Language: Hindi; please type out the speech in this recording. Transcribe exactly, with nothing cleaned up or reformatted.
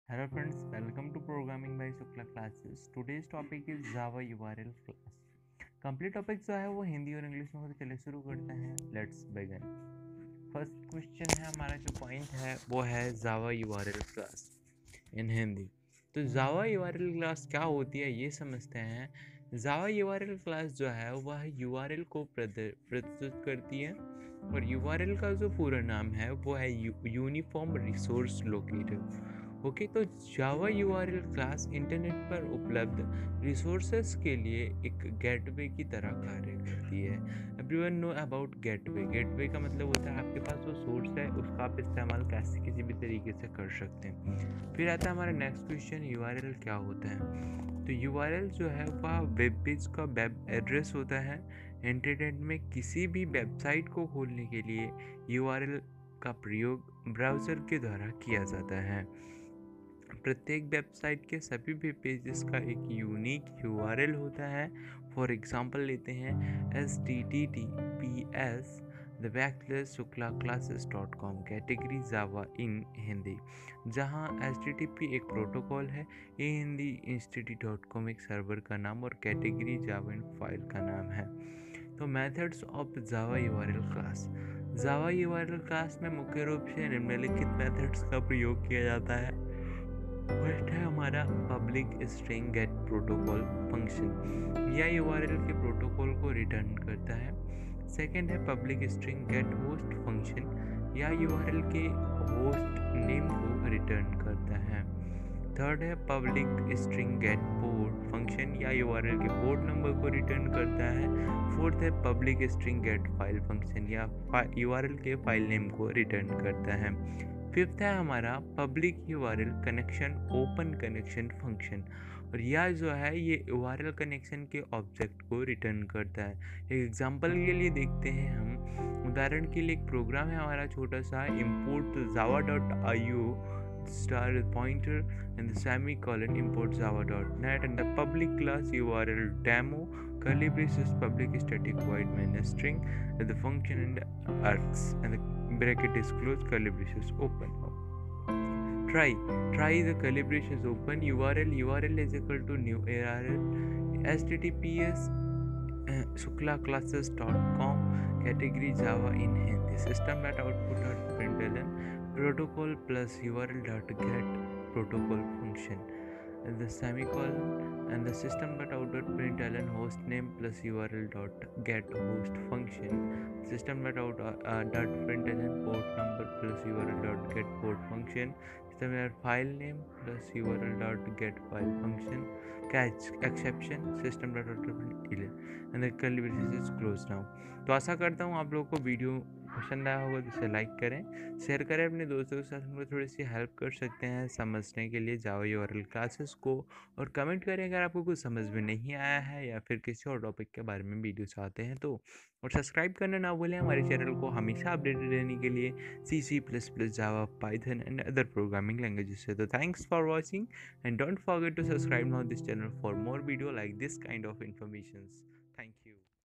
Hello friends, welcome to Programming by Shukla Classes. Today's topic is Java U R L class. Complete topic जो है वो हिंदी और इंग्लिश में होते चले शुरू करते हैं. Let's begin. फर्स्ट क्वेश्चन है हमारा जो पॉइंट है वो है Java U R L class in Hindi. तो Java U R L class क्या होती है ये समझते हैं. Java U R L class जो है वह U R L को प्रस्तुत करती है और U R L का जो पूरा नाम है वो है यूनिफॉर्म रिसोर्स लोकेटर. ओके, तो जावा यूआरएल क्लास इंटरनेट पर उपलब्ध रिसोर्सेस के लिए एक गेटवे की तरह कार्य करती है. Everyone know about gateway. Gateway का मतलब होता है आपके पास जो सोर्स है उसका आप इस्तेमाल कैसे किसी भी तरीके से कर सकते हैं. फिर आता है हमारा नेक्स्ट क्वेश्चन, यूआरएल क्या होता है. तो यूआरएल जो है वह वेब पेज का वेब एड्रेस होता है. इंटरनेट में किसी भी वेबसाइट को खोलने के लिए यूआरएल का प्रयोग ब्राउज़र के द्वारा किया जाता है. प्रत्येक वेबसाइट के सभी भी पेजेस का एक यूनिक यूआरएल होता है. फॉर एग्जांपल लेते हैं S T T T P S the backslash Shukla classes dot com category Java in Hindi, जहां एच टी टी पी एक प्रोटोकॉल है, ये हिंदी इंस्टीट्यूट डॉट कॉम एक सर्वर का नाम और कैटेगरी जावा इन फाइल का नाम है. तो methods of Java URL class. Java URL class में मुख्य रूप से निम्नलिखित मेथड्स का प्रयोग किया जाता है. फर्स्ट है हमारा public string get protocol function, यह यूआरएल के प्रोटोकॉल को रिटर्न करता है. सेकंड है public string get host function, यह यूआरएल के होस्ट नेम को रिटर्न करता है. थर्ड है public string get port function, या यूआरएल के पोर्ट नंबर को रिटर्न करता है. फोर्थ है public string get file function, या यूआरएल के फाइल नेम को रिटर्न करता है. फिफ्थ है हमारा public URL connection open connection function, और यह जो है ये यूआरएल कनेक्शन के ऑब्जेक्ट को रिटर्न करता है. एक एग्जांपल के लिए देखते हैं हम. उदाहरण के लिए एक प्रोग्राम है हमारा छोटा सा, import java dot i o star pointer and the semicolon import java dot net and the public class url demo curly braces public static void main string and the function and args and the bracket is closed, curly braces open. Try try the curly braces open, url url is equal to new url https uh, shukla classes dot com category java in hindi, system dot output dot println protocol plus url dot get protocol function and the semicolon and the system dot out dot println host name plus url dot get host function, system dot out uh, dot println port number plus url dot get port function, system dot file name plus url dot get file function, catch exception system dot out dot println and the curly braces is closed now. तो आशा करता हूँ आप लोगों को वीडियो पसंद आया होगा, जिसे लाइक करें, शेयर करें अपने दोस्तों के साथ. उनको थोड़ी सी हेल्प कर सकते हैं समझने के लिए जावा यूआरएल क्लासेस को, और कमेंट करें अगर आपको कुछ समझ में नहीं आया है या फिर किसी और टॉपिक के बारे में वीडियो चाहते हैं तो. और सब्सक्राइब करना ना भूलें हमारे चैनल को हमेशा अपडेटेड रहने के लिए C C plus plus Java Python and other programming languages से. तो thanks for watching and don't forget to subscribe now this channel for more video like this kind of informations.